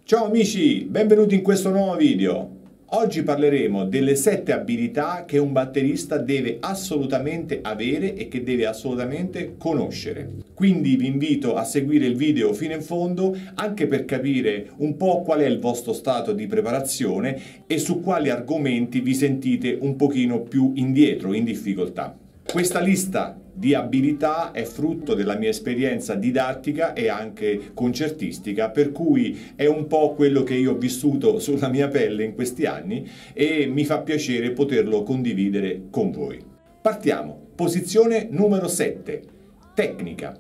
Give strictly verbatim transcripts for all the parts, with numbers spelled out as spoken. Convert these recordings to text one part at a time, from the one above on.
Ciao amici, benvenuti in questo nuovo video. Oggi parleremo delle sette abilità che un batterista deve assolutamente avere e che deve assolutamente conoscere. Quindi vi invito a seguire il video fino in fondo anche per capire un po' qual è il vostro stato di preparazione e su quali argomenti vi sentite un pochino più indietro, in difficoltà. Questa lista di abilità è frutto della mia esperienza didattica e anche concertistica, per cui è un po' quello che io ho vissuto sulla mia pelle in questi anni e mi fa piacere poterlo condividere con voi. Partiamo. Posizione numero sette. Tecnica.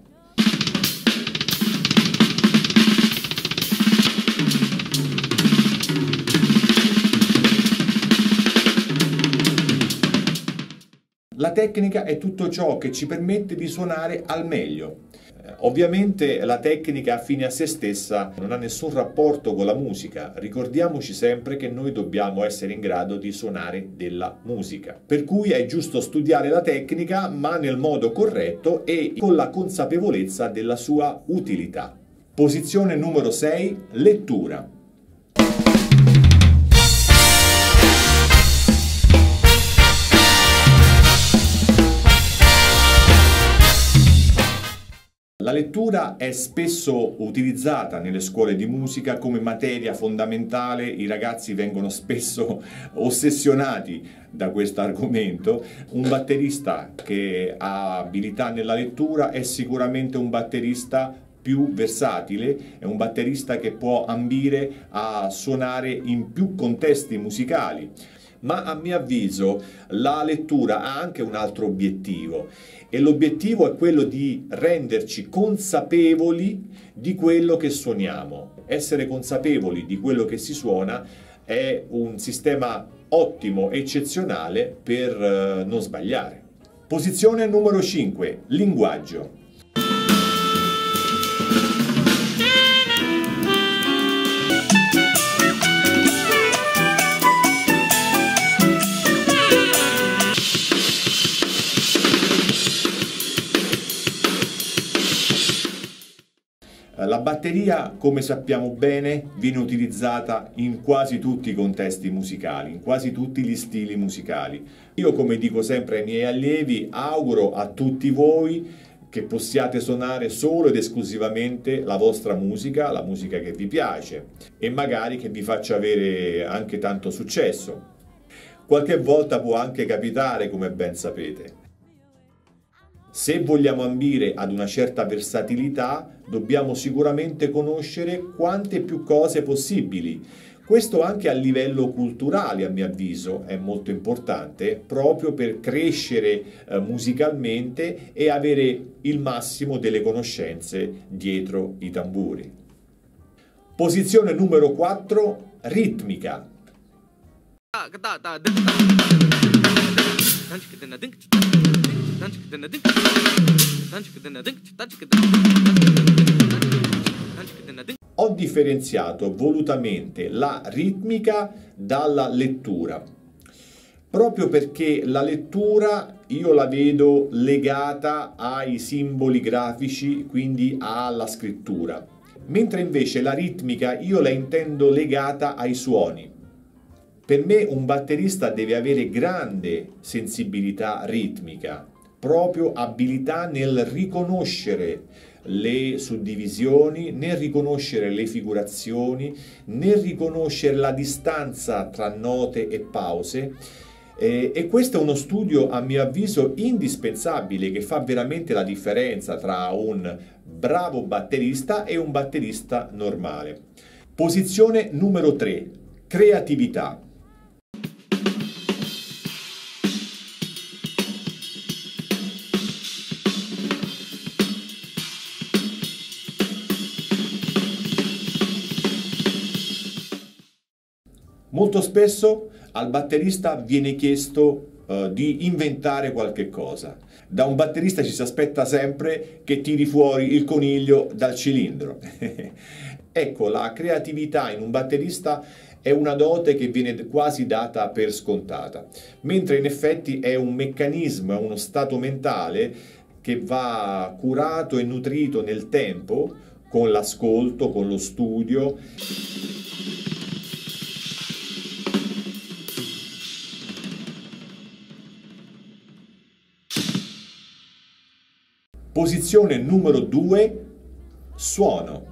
La tecnica è tutto ciò che ci permette di suonare al meglio. Eh, ovviamente la tecnica fine a se stessa non ha nessun rapporto con la musica. Ricordiamoci sempre che noi dobbiamo essere in grado di suonare della musica. Per cui è giusto studiare la tecnica, ma nel modo corretto e con la consapevolezza della sua utilità. Posizione numero sei. Lettura. La lettura è spesso utilizzata nelle scuole di musica come materia fondamentale, i ragazzi vengono spesso ossessionati da questo argomento. Un batterista che ha abilità nella lettura è sicuramente un batterista più versatile, è un batterista che può ambire a suonare in più contesti musicali. Ma a mio avviso la lettura ha anche un altro obiettivo e l'obiettivo è quello di renderci consapevoli di quello che suoniamo. Essere consapevoli di quello che si suona è un sistema ottimo, eccezionale per eh, non sbagliare. Posizione numero cinque. Linguaggio. La batteria, come sappiamo bene, viene utilizzata in quasi tutti i contesti musicali, in quasi tutti gli stili musicali. Io, come dico sempre ai miei allievi, auguro a tutti voi che possiate suonare solo ed esclusivamente la vostra musica, la musica che vi piace e magari che vi faccia avere anche tanto successo. Qualche volta può anche capitare, come ben sapete. Se vogliamo ambire ad una certa versatilità, dobbiamo sicuramente conoscere quante più cose possibili. Questo anche a livello culturale, a mio avviso, è molto importante, proprio per crescere eh, musicalmente e avere il massimo delle conoscenze dietro i tamburi. Posizione numero quattro. Ritmica. Ho differenziato volutamente la ritmica dalla lettura, proprio perché la lettura io la vedo legata ai simboli grafici, quindi alla scrittura, mentre invece la ritmica io la intendo legata ai suoni. Per me un batterista deve avere grande sensibilità ritmica, proprio abilità nel riconoscere le suddivisioni, nel riconoscere le figurazioni, nel riconoscere la distanza tra note e pause. Eh, e questo è uno studio, a mio avviso, indispensabile, che fa veramente la differenza tra un bravo batterista e un batterista normale. Posizione numero tre. Creatività. Molto spesso al batterista viene chiesto uh, di inventare qualche cosa. Da un batterista ci si aspetta sempre che tiri fuori il coniglio dal cilindro. Ecco, la creatività in un batterista è una dote che viene quasi data per scontata, mentre in effetti è un meccanismo, è uno stato mentale che va curato e nutrito nel tempo con l'ascolto, con lo studio. Posizione numero due, suono.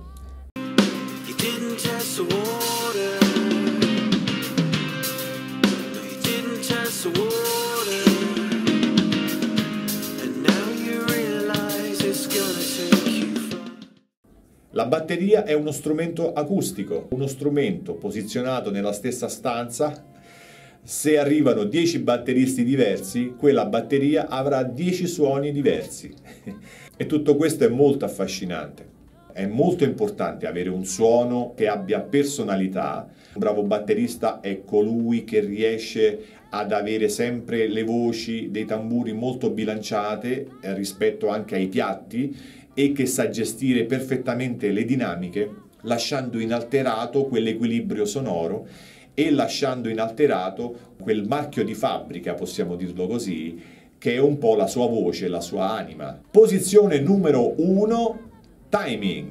La batteria è uno strumento acustico, uno strumento posizionato nella stessa stanza. Se arrivano dieci batteristi diversi, quella batteria avrà dieci suoni diversi. E tutto questo è molto affascinante. È molto importante avere un suono che abbia personalità. Un bravo batterista è colui che riesce ad avere sempre le voci dei tamburi molto bilanciate eh, rispetto anche ai piatti, e che sa gestire perfettamente le dinamiche, lasciando inalterato quell'equilibrio sonoro e lasciando inalterato quel marchio di fabbrica, possiamo dirlo così, che è un po' la sua voce, la sua anima. Posizione numero uno, timing.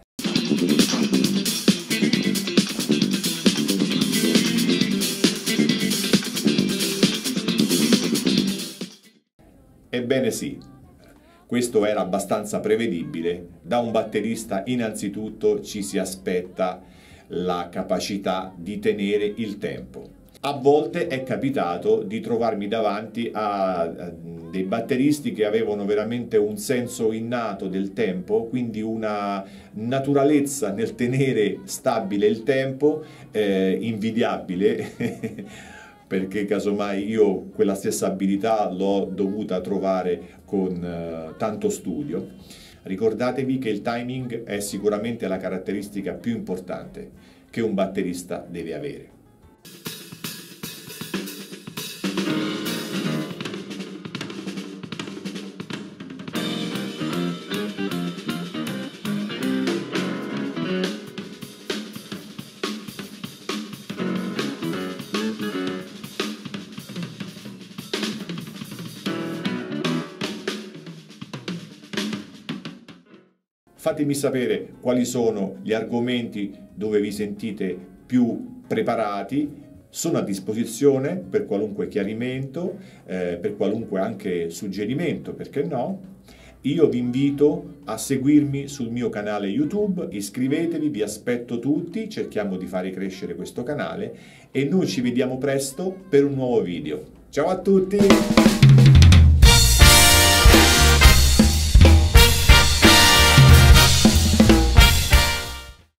Ebbene sì. Questo era abbastanza prevedibile. Da un batterista innanzitutto ci si aspetta la capacità di tenere il tempo. A volte è capitato di trovarmi davanti a dei batteristi che avevano veramente un senso innato del tempo, quindi una naturalezza nel tenere stabile il tempo, eh, invidiabile. Perché casomai io quella stessa abilità l'ho dovuta trovare con uh, tanto studio. Ricordatevi che il timing è sicuramente la caratteristica più importante che un batterista deve avere. Fatemi sapere quali sono gli argomenti dove vi sentite più preparati. Sono a disposizione per qualunque chiarimento, eh, per qualunque anche suggerimento, perché no? Io vi invito a seguirmi sul mio canale YouTube, iscrivetevi, vi aspetto tutti, cerchiamo di fare crescere questo canale e noi ci vediamo presto per un nuovo video. Ciao a tutti!